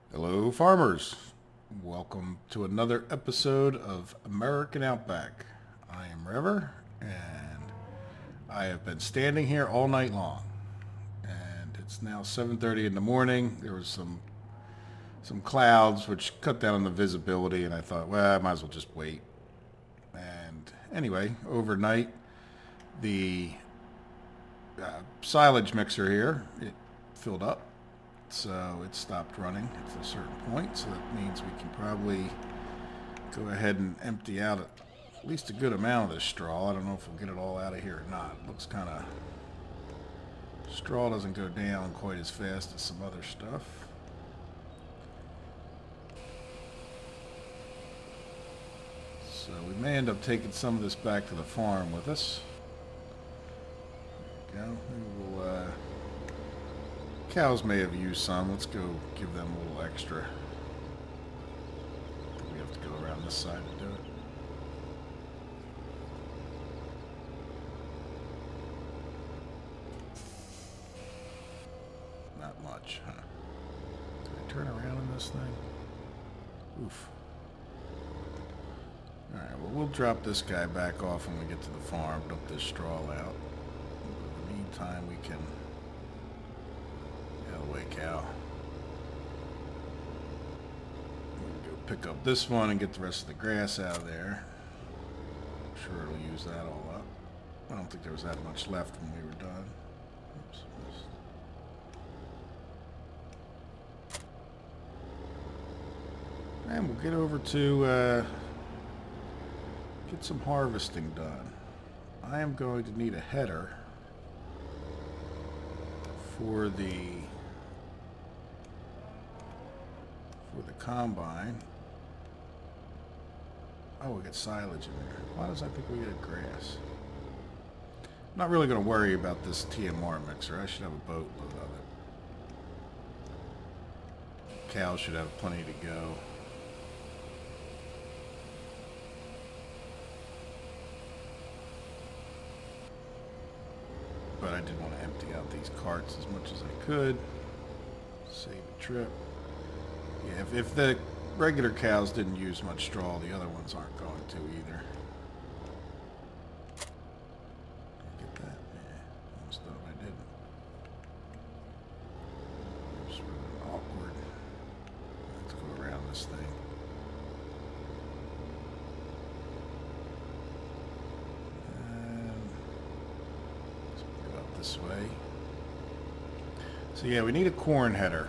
Hello, farmers. Welcome to another episode of American Outback. I am River, and I have been standing here all night long. And it's now 7:30 in the morning. There was some clouds which cut down on the visibility, and I thought, well, I might as well just wait. And anyway, overnight, the silage mixer here, it filled up. So it stopped running at a certain point, so that means we can probably go ahead and empty out at least a good amount of this straw. I don't know if we'll get it all out of here or not. It looks kind of... straw doesn't go down quite as fast as some other stuff. So we may end up taking some of this back to the farm with us. There we go. Maybe we'll... cows may have used some. Let's go give them a little extra. I think we have to go around this side to do it. Not much, huh? Can I turn around in this thing? Oof. Alright, well, we'll drop this guy back off when we get to the farm. Dump this straw out. In the meantime, we can... away, cow. Go pick up this one and get the rest of the grass out of there. I'm sure it'll use that all up. I don't think there was that much left when we were done. Oops, missed. And we'll get over to get some harvesting done. I am going to need a header for the combine. Oh, we got silage in there. Why does I think we got grass? I'm not really going to worry about this TMR mixer. I should have a boatload of it. Cows should have plenty to go. But I did want to empty out these carts as much as I could. Save a trip. Yeah, if the regular cows didn't use much straw, the other ones aren't going to either. Get that? Yeah, almost thought I didn't. It's really awkward. Let's go around this thing. And let's go out this way. So yeah, we need a corn header.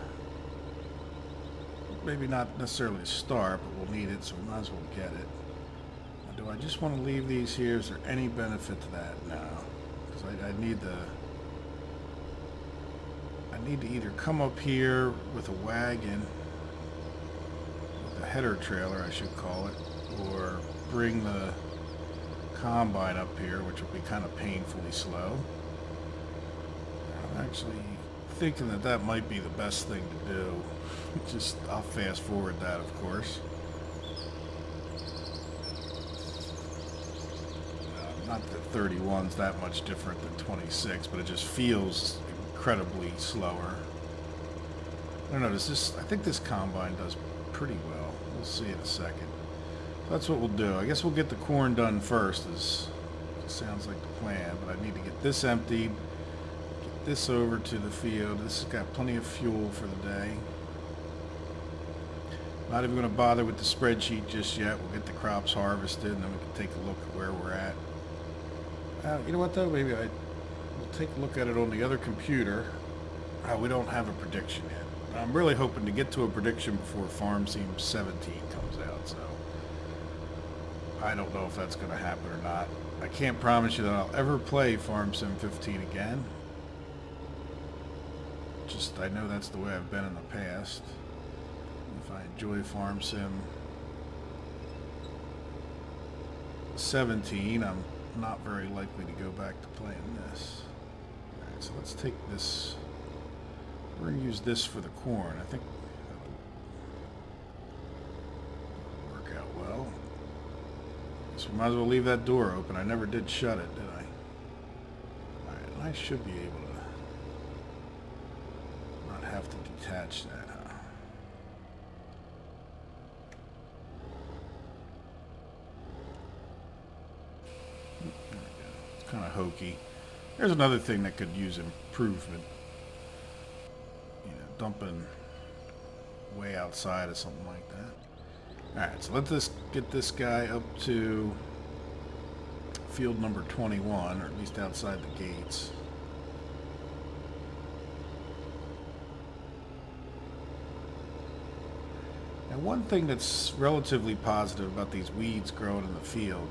Maybe not necessarily to start, but we'll need it, so we might as well get it. Now, do I just want to leave these here? Is there any benefit to that? No. Because I need to either come up here with a wagon, with a header trailer, I should call it, or bring the combine up here, which will be kind of painfully slow. I'm actually thinking that that might be the best thing to do. Just, I'll fast forward that, of course. Not that 31's that much different than 26, but it just feels incredibly slower. I don't know, I think this combine does pretty well. We'll see in a second. That's what we'll do. I guess we'll get the corn done first, as it sounds like the plan, but I need to get this emptied, get this over to the field. This has got plenty of fuel for the day. Not even going to bother with the spreadsheet just yet. We'll get the crops harvested, and then we can take a look at where we're at. You know what, though? Maybe we'll take a look at it on the other computer. We don't have a prediction yet. I'm really hoping to get to a prediction before Farm Sim 17 comes out, so I don't know if that's going to happen or not. I can't promise you that I'll ever play Farm Sim 15 again. Just, I know that's the way I've been in the past. If I enjoy Farm Sim 17, I'm not very likely to go back to playing this. Alright, so let's take this. We're going to use this for the corn. I think that'll work out well. So we might as well leave that door open. I never did shut it, did I? Alright, and I should be able to not have to detach that, huh? kind of hokey. There's another thing that could use improvement. You know, dumping way outside of something like that. Alright, so let's get this guy up to field number 21, or at least outside the gates. Now, one thing that's relatively positive about these weeds growing in the field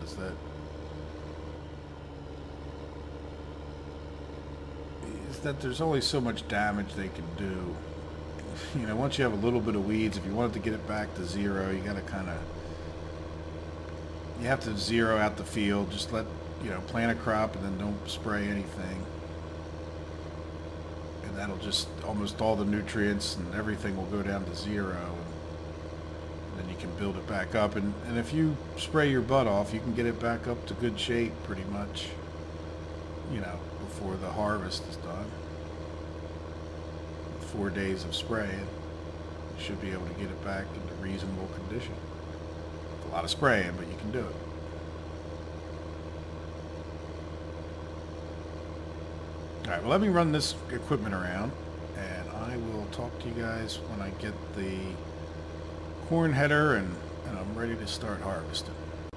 is that there's only so much damage they can do. You know, once you have a little bit of weeds, if you wanted to get it back to zero, you gotta you have to zero out the field. Just plant a crop and then don't spray anything. And that'll just, almost all the nutrients and everything will go down to zero. And then you can build it back up. And if you spray your butt off, you can get it back up to good shape pretty much, you know, before the harvest is done. 4 days of spraying, you should be able to get it back into reasonable condition. It's a lot of spraying, but you can do it. Alright, well, let me run this equipment around, and I will talk to you guys when I get the corn header and I'm ready to start harvesting.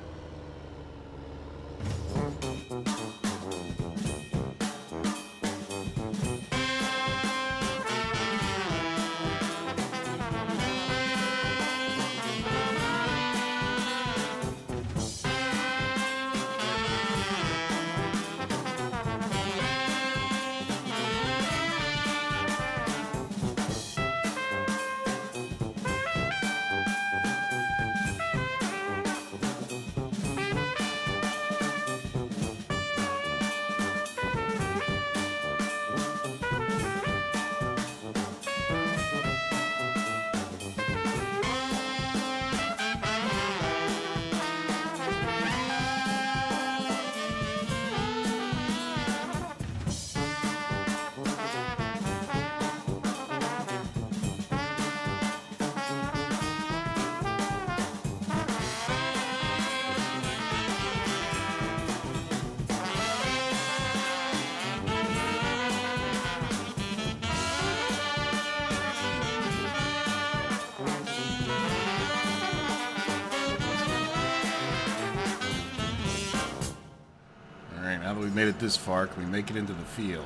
Now that we've made it this far, can we make it into the field?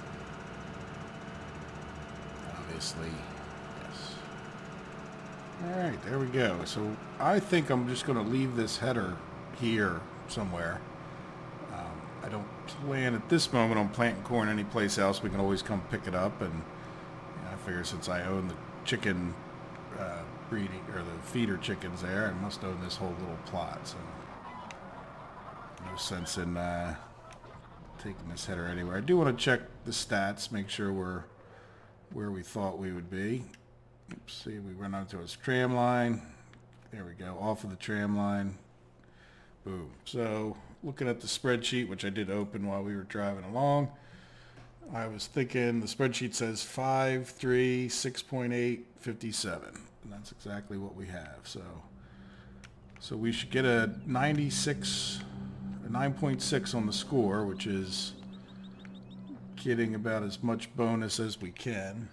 Obviously, yes. Alright, there we go. So I think I'm just going to leave this header here somewhere. I don't plan at this moment on planting corn anyplace else. We can always come pick it up, and I figure since I own the chicken breeding, or the feeder chickens there, I must own this whole little plot, so no sense in taking this header anywhere. I do want to check the stats, make sure we're where we thought we would be. Oops, see, we run onto a tram line. There we go, off of the tram line. Boom. So, looking at the spreadsheet, which I did open while we were driving along, I was thinking the spreadsheet says 5, 3, 6.8, 57. And that's exactly what we have. So we should get a 96, a 9.6 on the score, which is getting about as much bonus as we can.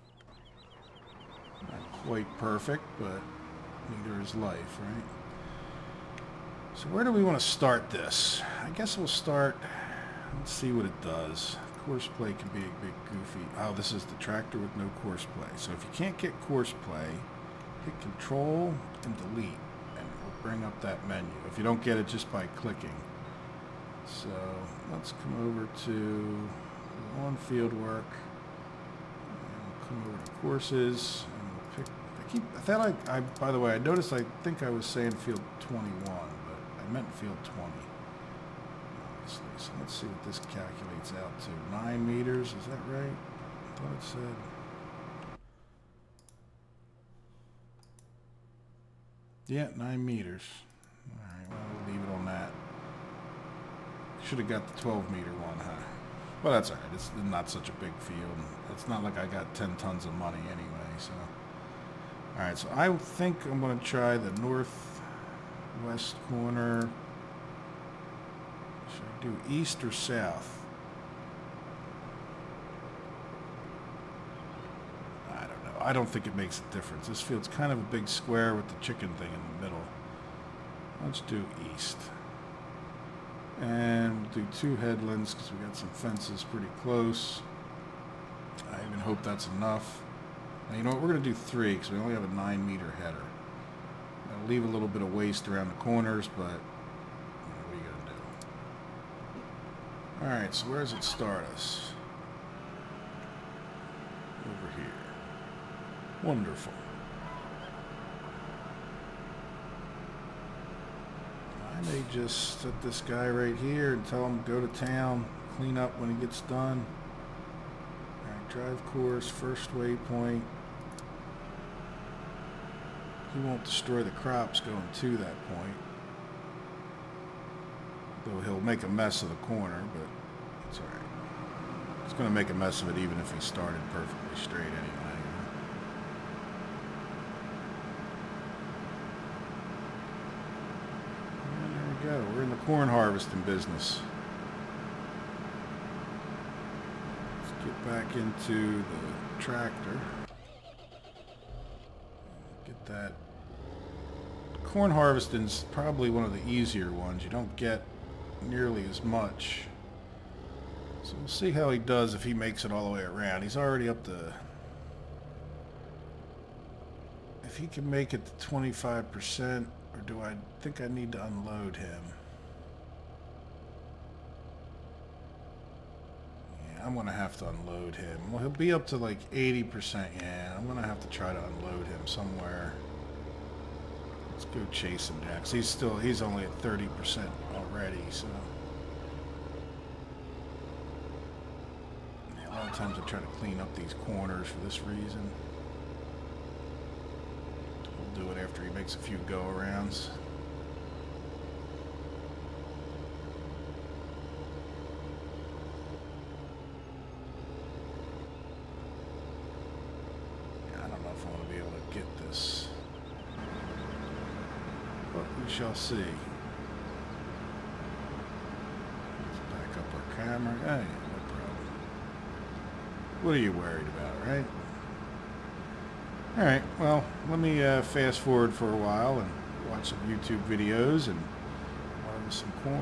Not quite perfect, but neither is life, right? So where do we want to start this? I guess we'll start, let's see what it does. Course play can be a bit goofy. Oh, this is the tractor with no course play. So if you can't get course play, hit Control and Delete, and it'll bring up that menu. If you don't get it just by clicking. So let's come over to on field work. And we'll come over to courses, and we'll pick. I thought I by the way, I noticed I think I was saying field 21, but I meant field 20. So let's see what this calculates out to. 9 meters, is that right? I thought it said. Yeah, 9 meters. Alright, well, we'll leave it on that. Should have got the 12 meter one, huh? Well, that's alright. It's not such a big field. It's not like I got 10 tons of money anyway, so. Alright, so I think I'm going to try the northwest corner. Should I do east or south? I don't know. I don't think it makes a difference. This field's kind of a big square with the chicken thing in the middle. Let's do east. And we'll do 2 headlands because we got some fences pretty close. I even hope that's enough. Now, you know what? We're going to do 3 because we only have a 9-meter header. I'll leave a little bit of waste around the corners, but you know, what are you going to do? Alright, so where does it start us? Over here. Wonderful. I may just set this guy right here and tell him to go to town, clean up when he gets done. Alright, drive course, first waypoint. He won't destroy the crops going to that point. Though he'll make a mess of the corner, but it's alright. He's going to make a mess of it even if he started perfectly straight anyway. Go. We're in the corn harvesting business. Let's get back into the tractor. Get that. Corn harvesting's probably one of the easier ones. You don't get nearly as much. So we'll see how he does if he makes it all the way around. He's already up to... If he can make it to 25%, or do I think I need to unload him? Yeah, I'm going to have to unload him. Well, he'll be up to like 80%. Yeah, I'm going to have to try to unload him somewhere. Let's go chase him down. 'Cause he's only at 30% already, so. Yeah, a lot of times I try to clean up these corners for this reason. Do it after he makes a few go-arounds. Yeah, I don't know if I want to be able to get this, but we shall see. Let's back up our camera. Oh, yeah, no problem. What are you worried about, right? Alright, well, let me fast forward for a while and watch some YouTube videos and harvest some corn.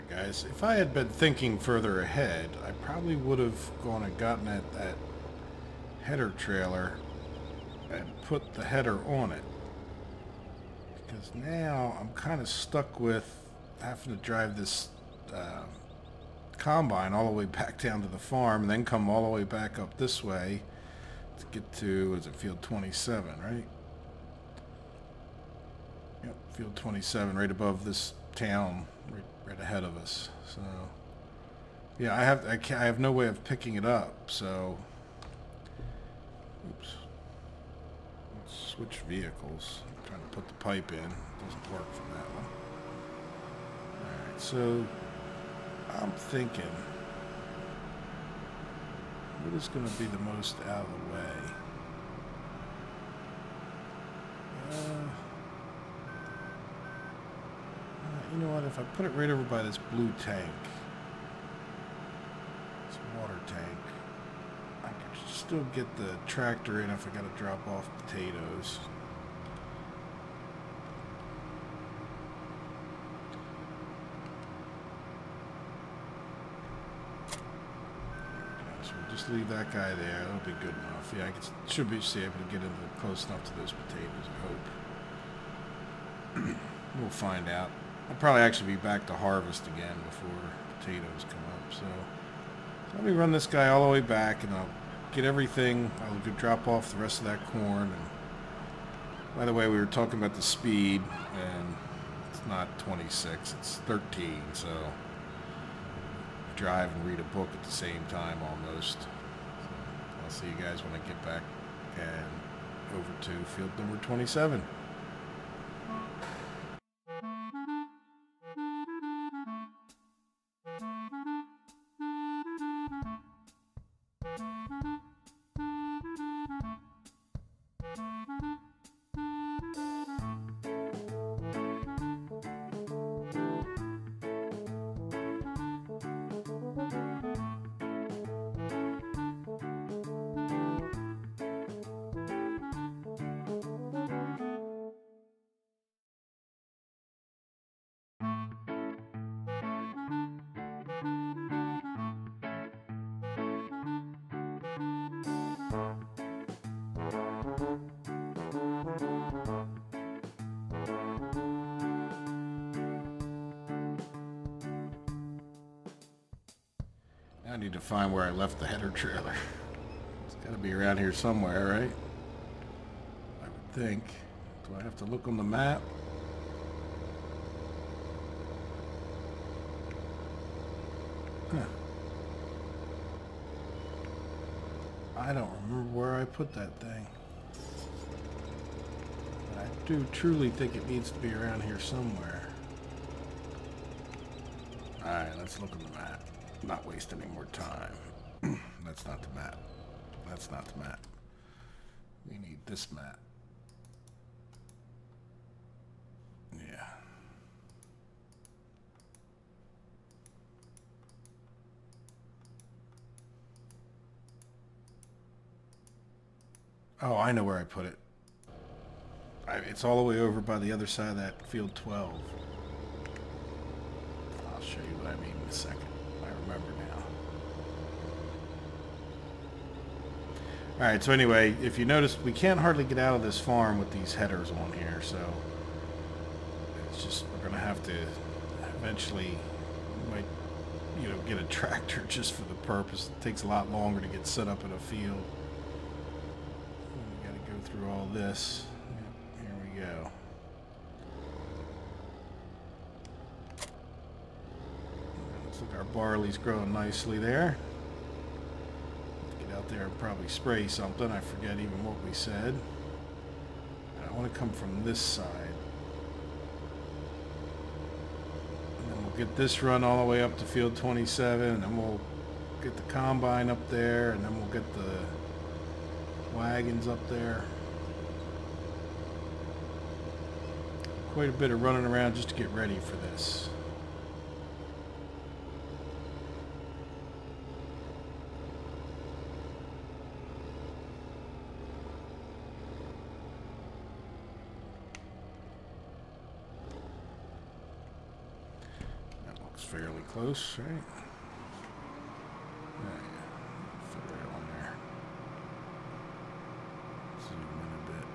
Alright guys, if I had been thinking further ahead, I probably would have gone and gotten that header trailer and put the header on it. Because now I'm kind of stuck with having to drive this combine all the way back down to the farm and then come all the way back up this way to get to, is it field 27, right? Yep, field 27, right above this town, right ahead of us. So, yeah, I have no way of picking it up. So, oops. Let's switch vehicles. I'm trying to put the pipe in. It doesn't work from that one. All right, so I'm thinking, what is going to be the most out of the way? You know what, if I put it right over by this blue tank, this water tank, I could still get the tractor in if I got to drop off potatoes. So we'll just leave that guy there. That'll be good enough. Yeah, should be able to get close enough to those potatoes, I hope. We'll find out. I'll probably actually be back to harvest again before potatoes come up. So let me run this guy all the way back, and I'll get everything. I'll go drop off the rest of that corn. And by the way, we were talking about the speed, and it's not 26, it's 13. So drive and read a book at the same time almost. So I'll see you guys when I get back and over to field number 27. I need to find where I left the header trailer. It's got to be around here somewhere, right? I would think. Do I have to look on the map? Huh. I don't remember where I put that thing. But I do truly think it needs to be around here somewhere. Alright, let's look on the map. Not waste any more time. That's not the map. That's not the map. We need this map. Yeah. Oh, I know where I put it. It's all the way over by the other side of that field 12. I'll show you what I mean in a second. I remember now. Alright, so anyway, if you notice, we can't hardly get out of this farm with these headers on here, so it's just, we're going to have to eventually, might, get a tractor just for the purpose. It takes a lot longer to get set up in a field. We got to go through all this. Yep, here we go. Looks like our barley's growing nicely there. Get out there and probably spray something. I forget even what we said. I want to come from this side. And then we'll get this run all the way up to field 27, and then we'll get the combine up there, and then we'll get the wagons up there. Quite a bit of running around just to get ready for this. fairly close, right? Yeah, fit right on there. Zoom in a bit.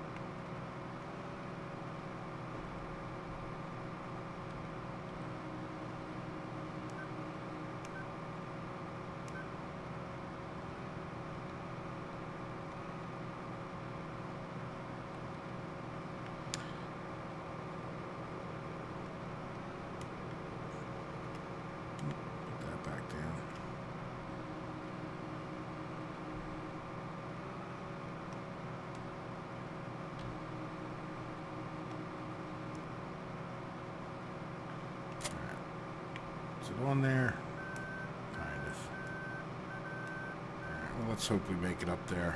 Put that back down. Is it on there? Kind of. Alright, well, let's hope we make it up there.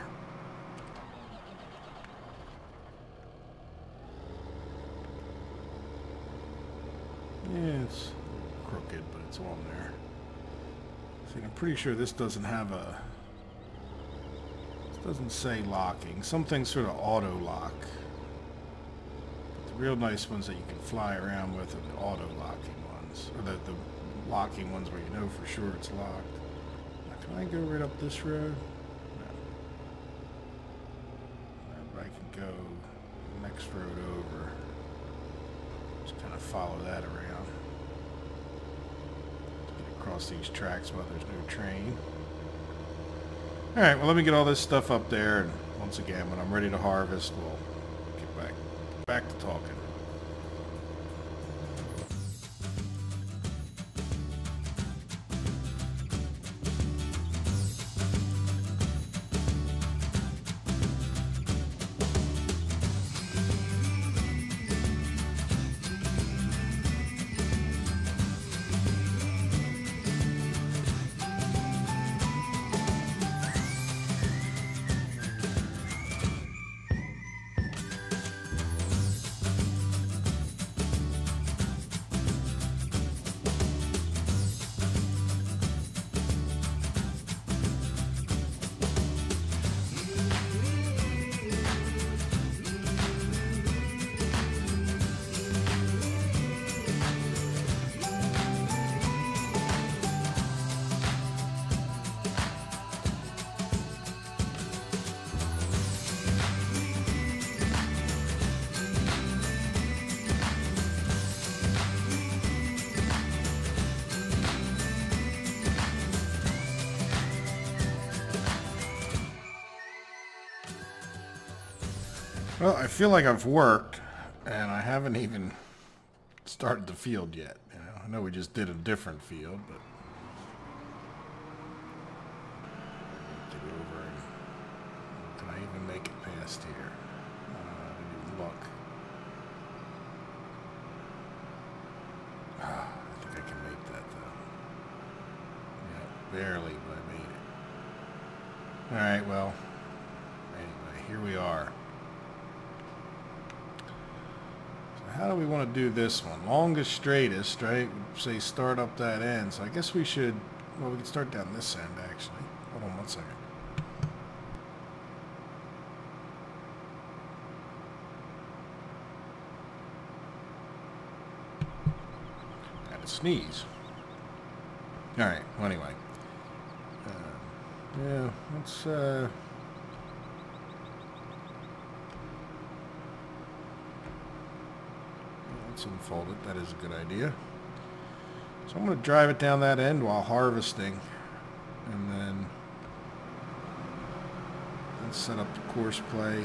Yeah, it's crooked, but it's on there. See, I'm pretty sure this doesn't have a... This doesn't say locking. Some things sort of auto-lock. But the real nice ones that you can fly around with are the auto-locking ones. Or the locking ones where you know for sure it's locked. Now, can I go right up this road? No. I can go the next road over. Just kind of follow that around. Get across these tracks while there's no train. Alright, well let me get all this stuff up there, and once again, when I'm ready to harvest, we'll get back to talking. Well, I feel like I've worked, and I haven't even started the field yet. You know, I know we just did a different field, but get over and can I even make it past here? I didn't even look. I think I can make that though. Yeah, barely, but I made it. All right, well, anyway, here we are. How do we want to do this one? Longest, straightest, right? Say start up that end. So I guess we should, well, we can start down this end, actually. Hold on one second. Had to sneeze. All right, well, anyway. Yeah, let's unfold it. That is a good idea. So I'm going to drive it down that end while harvesting, and then set up the course play.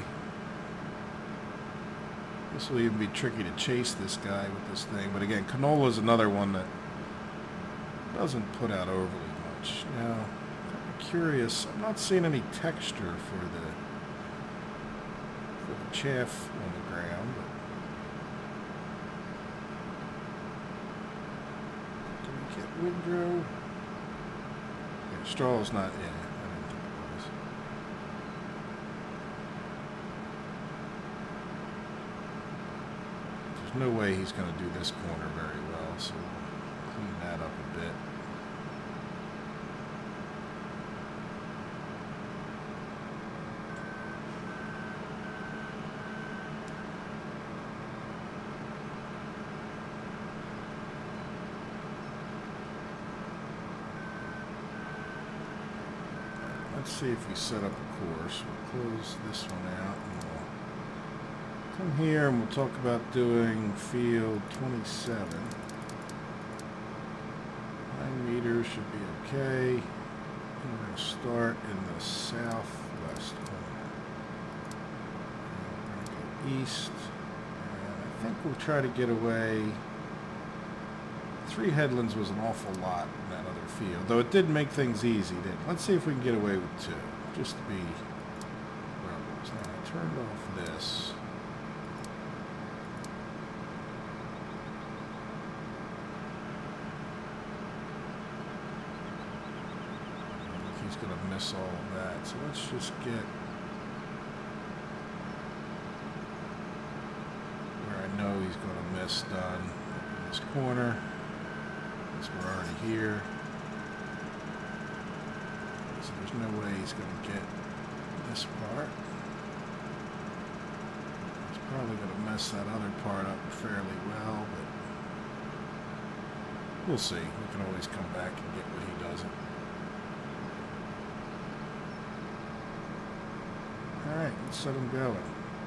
This will even be tricky to chase this guy with this thing, but again, canola is another one that doesn't put out overly much. Now, I'm curious. I'm not seeing any texture for the chaff on the ground, but windrow. Yeah, straw's not. Yeah, I didn't think it was. There's no way he's going to do this corner very well, so we'll clean that up a bit. let's see if we set up a course. We'll close this one out and we'll come here and we'll talk about doing field 27. 9 meters should be okay. And we're going to start in the southwest corner. And we're going to go east. And I think we'll try to get away. 3 headlands was an awful lot in that other field, though it did make things easy, didn't it? Let's see if we can get away with 2, just to be rebels. Now, I turned off this. I think he's going to miss all of that, so let's just get where I know he's going to miss done in this corner. We're already here, so there's no way he's going to get this part. He's probably going to mess that other part up fairly well, but we'll see. We can always come back and get what he doesn't. Alright, let's set him going.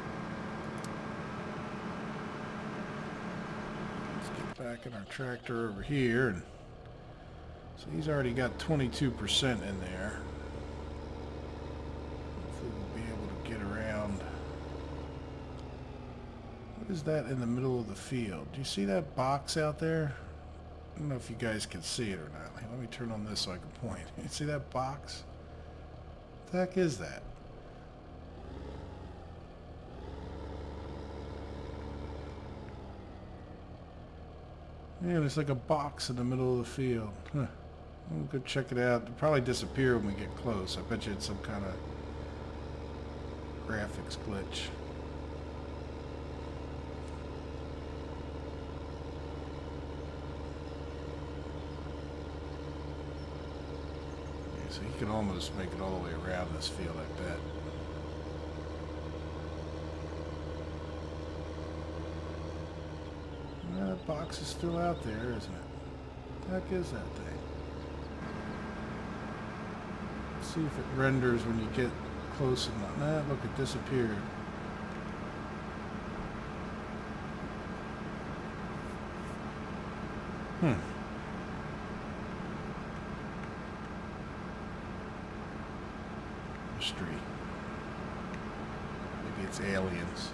Back in our tractor over here, and so he's already got 22% in there. Hopefully we'll be able to get around. What is that in the middle of the field? Do you see that box out there? I don't know if you guys can see it or not. Let me turn on this so I can point. You see that box? What the heck is that? Yeah, there's like a box in the middle of the field. Huh. We'll go check it out. It'll probably disappear when we get close. I bet you it's some kind of graphics glitch. Yeah, so you can almost make it all the way around this field like that. That box is still out there, isn't it? What the heck is that thing? Let's see if it renders when you get close enough. Nah, look, it disappeared. Mystery. Maybe it's aliens.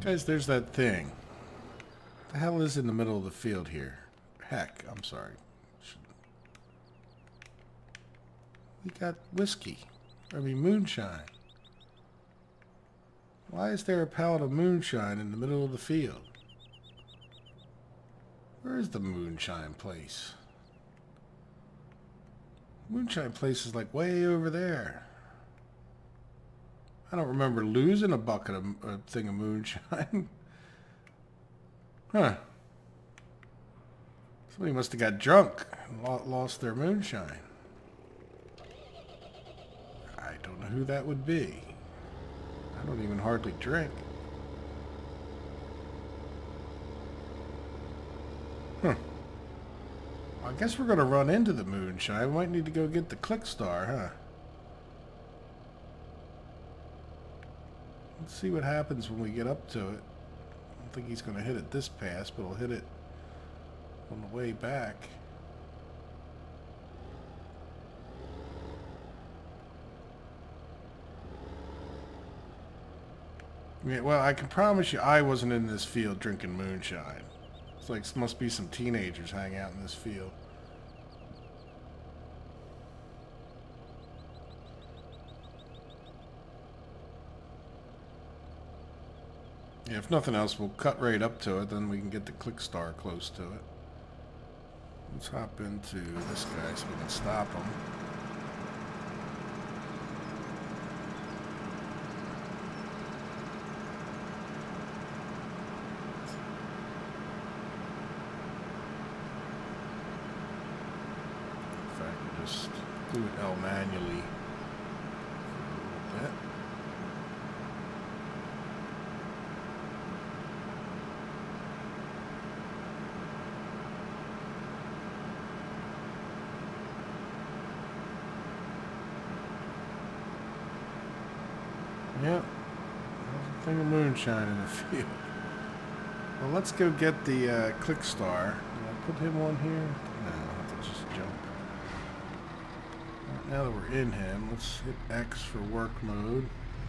Guys, there's that thing. What the hell is in the middle of the field here? Heck, I'm sorry. We got whiskey. I mean, moonshine. Why is there a pallet of moonshine in the middle of the field? Where is the moonshine place? Moonshine place is like way over there. I don't remember losing a bucket of a thing of moonshine. Huh. Somebody must have got drunk and lost their moonshine. I don't know who that would be. I don't even hardly drink. Huh. Well, I guess we're going to run into the moonshine. We might need to go get the click star, huh? Let's see what happens when we get up to it. I don't think he's going to hit it this pass, but he'll hit it on the way back. Yeah, well, I can promise you I wasn't in this field drinking moonshine. It's like, must be some teenagers hanging out in this field. Yeah, if nothing else, we'll cut right up to it, then we can get the click star close to it. Let's hop into this guy so we can stop him. In fact, we'll just do it L manually for a little bit. Yep, there's a thing of moonshine in the field. Well, let's go get the click star. Did I put him on here? No, I'll have to just jump. Right, now that we're in him, let's hit X for work mode.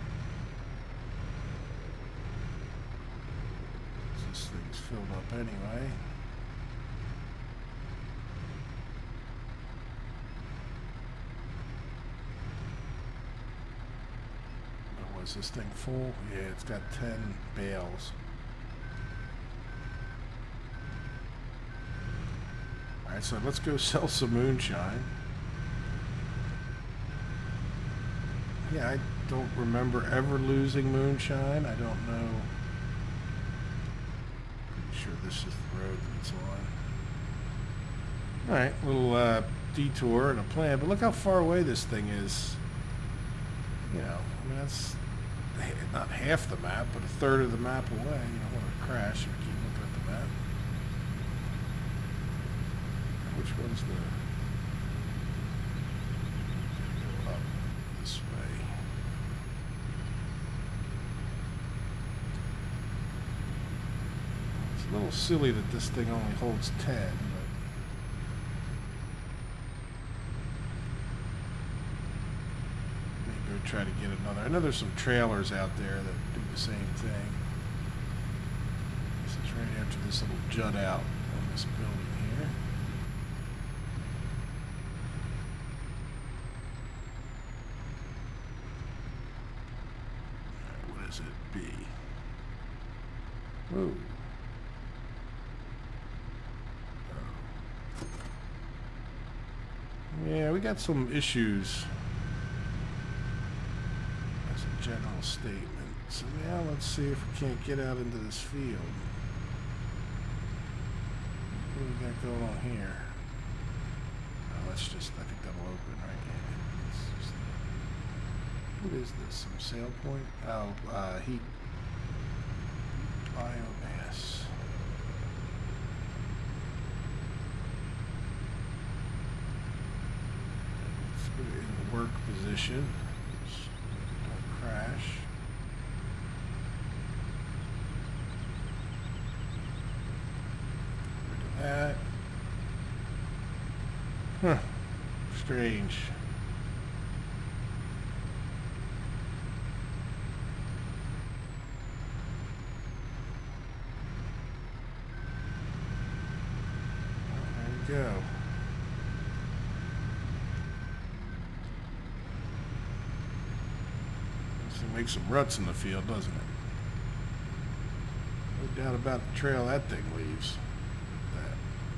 This thing's filled up anyway. Is this thing full? Yeah, it's got 10 bales. Alright, so let's go sell some moonshine. Yeah, I don't remember ever losing moonshine. I don't know. Pretty sure this is the road that it's on. Alright, little detour and a plan, but look how far away this thing is. You know, I mean, that's not half the map, but a third of the map away. You don't want to crash if you keep looking at the map. Which one's the... Go up this way. It's a little silly that this thing only holds 10, but... try to get another. I know there's some trailers out there that do the same thing. This is right after this little jut out on this building here. Alright, what does it be? Whoa. Yeah, we got some issues. General statement. So now let's see if we can't get out into this field. What do we got going on here? Oh, let's just, I think that'll open right now. Just, what is this? Some sail point? Oh, heat. Biomass. Let's put it in the work position. Crash. Rid of that. Huh. Strange. make some ruts in the field, doesn't it? No doubt about the trail that thing leaves. That.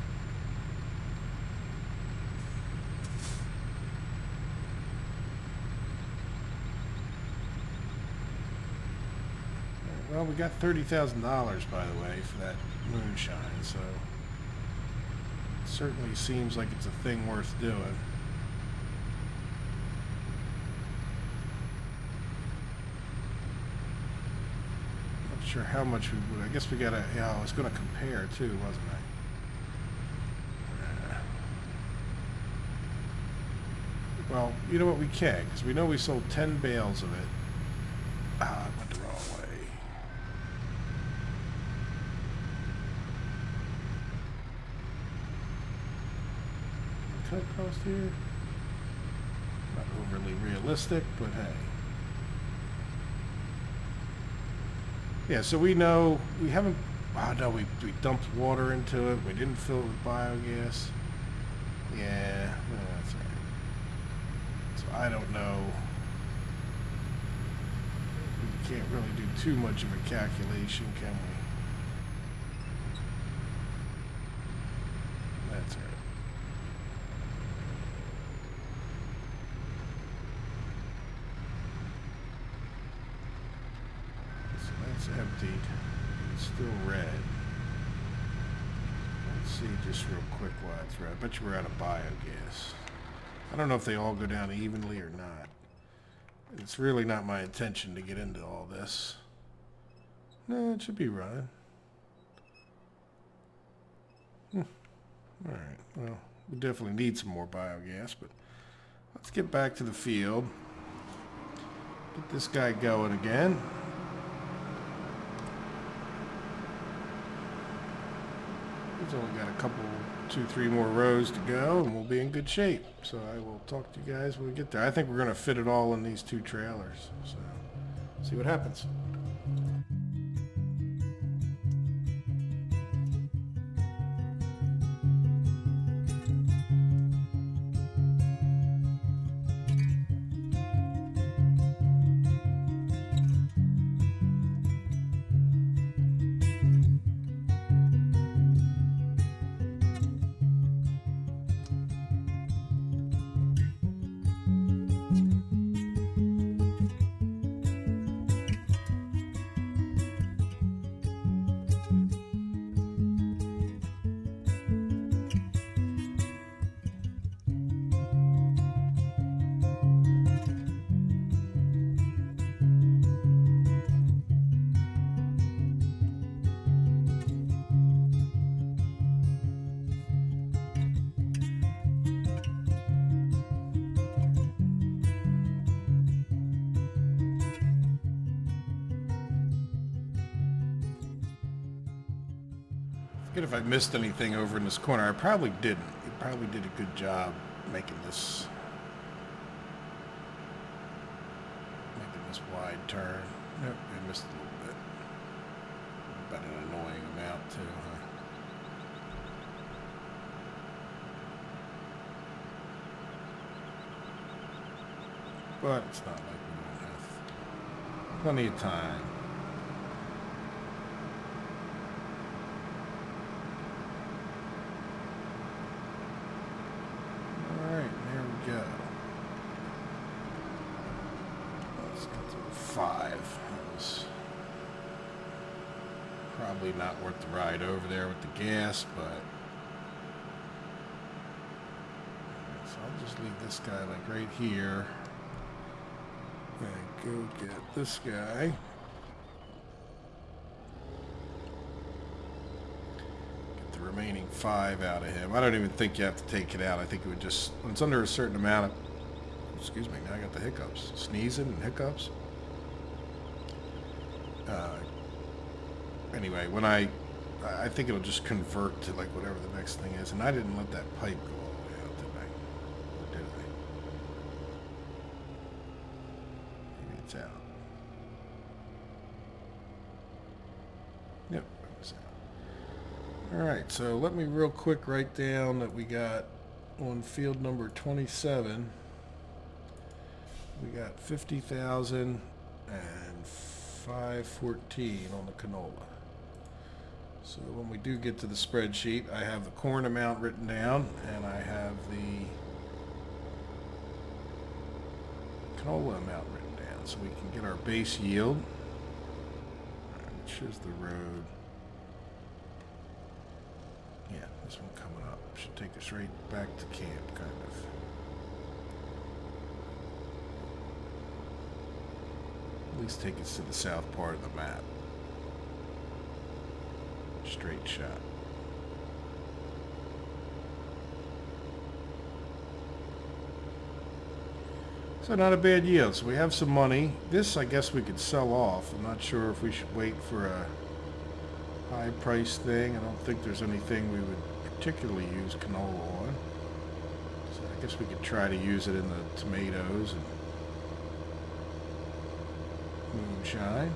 Well, we got $30,000, by the way, for that moonshine, so it certainly seems like it's a thing worth doing. Not sure how much we would. I guess we gotta. Yeah, I was gonna compare too, wasn't I? Well, you know what, we can, because we know we sold 10 bales of it. Ah, I went the wrong way. Cut across here. Not overly realistic, but hey. Yeah, so we know we haven't. Oh no, we dumped water into it. We didn't fill it with biogas. Yeah, that's right. So I don't know. We can't really do too much of a calculation, can we? That's right. So that's emptied. It's still red. Let's see just real quick why it's red. I bet you we're out of biogas. I don't know if they all go down evenly or not. It's really not my intention to get into all this. No, it should be running. Alright, well, we definitely need some more biogas, but let's get back to the field. Get this guy going again. He's only got a couple, 2-3 more rows to go, and we'll be in good shape. So I will talk to you guys when we get there. I think we're going to fit it all in these 2 trailers. So, see what happens. If I missed anything over in this corner, I probably didn't. You probably did a good job making this wide turn. Nope, I missed a little bit. About an annoying amount too, huh? But it's not like we don't have plenty of time. Go. Let's get to 5. That was probably not worth the ride over there with the gas, but so I'll just leave this guy like right here and go get this guy. Remaining 5 out of him. I don't even think you have to take it out. I think it would just, when it's under a certain amount of, excuse me, now I got the hiccups. Sneezing and hiccups. Anyway, when I think it'll just convert to like whatever the next thing is. And I didn't let that pipe go all the way out, did I? Or did I? Maybe it's out. Yep. Alright, so let me real quick write down that we got on field number 27, we got 50,000 and 514 on the canola. So when we do get to the spreadsheet, I have the corn amount written down, and I have the canola amount written down, so we can get our base yield. Which is the road? Yeah, this one coming up. Should take us right back to camp, kind of. At least take us to the south part of the map. Straight shot. So not a bad yield. So we have some money. This I guess we could sell off. I'm not sure if we should wait for a high price thing. I don't think there's anything we would particularly use canola on. So I guess we could try to use it in the tomatoes and moonshine.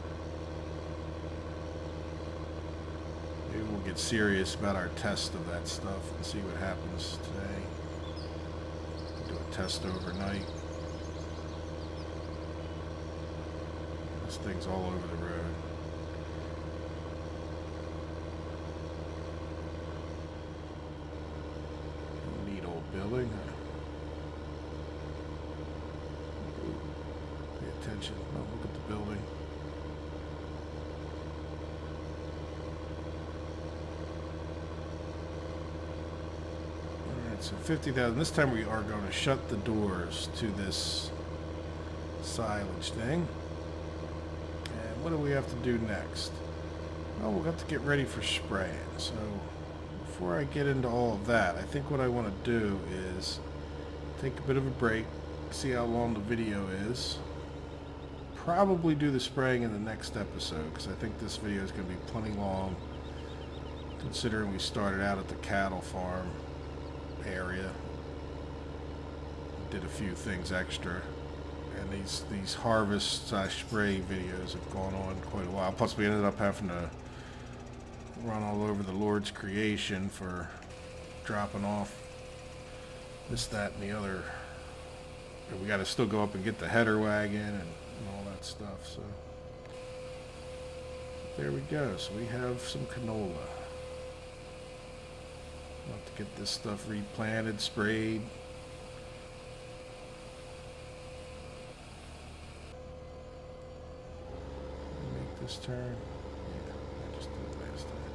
Maybe we'll get serious about our test of that stuff and see what happens today. Do a test overnight. This thing's all over the road. Neat old building. Pay attention. Oh, look at the building. Alright, so 50,000. This time we are going to shut the doors to this silage thing. And what do we have to do next? Well, we'll have to get ready for spraying. So before I get into all of that, I think what I want to do is take a bit of a break, see how long the video is. Probably do the spraying in the next episode, because I think this video is going to be plenty long, considering we started out at the cattle farm area. Did a few things extra, and these harvest spray videos have gone on quite a while. Plus we ended up having to run all over the Lord's creation for dropping off this, that, and the other. And we got to still go up and get the header wagon and all that stuff. So there we go. So we have some canola. We'll have to get this stuff replanted, sprayed. Make this turn. Yeah, I just did it last time.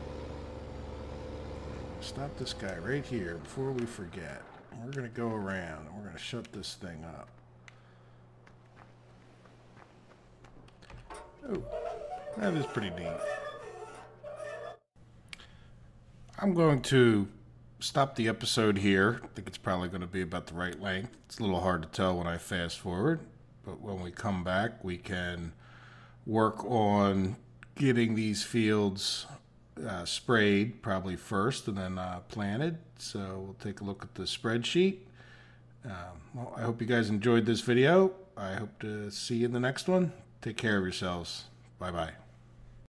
Stop this guy right here before we forget. We're going to go around and we're going to shut this thing up. Oh, that is pretty neat. I'm going to stop the episode here. I think it's probably going to be about the right length. It's a little hard to tell when I fast forward, but when we come back, we can work on getting these fields sprayed probably first and then planted. So we'll take a look at the spreadsheet. Well, I hope you guys enjoyed this video. I hope to see you in the next one. Take care of yourselves. Bye-bye.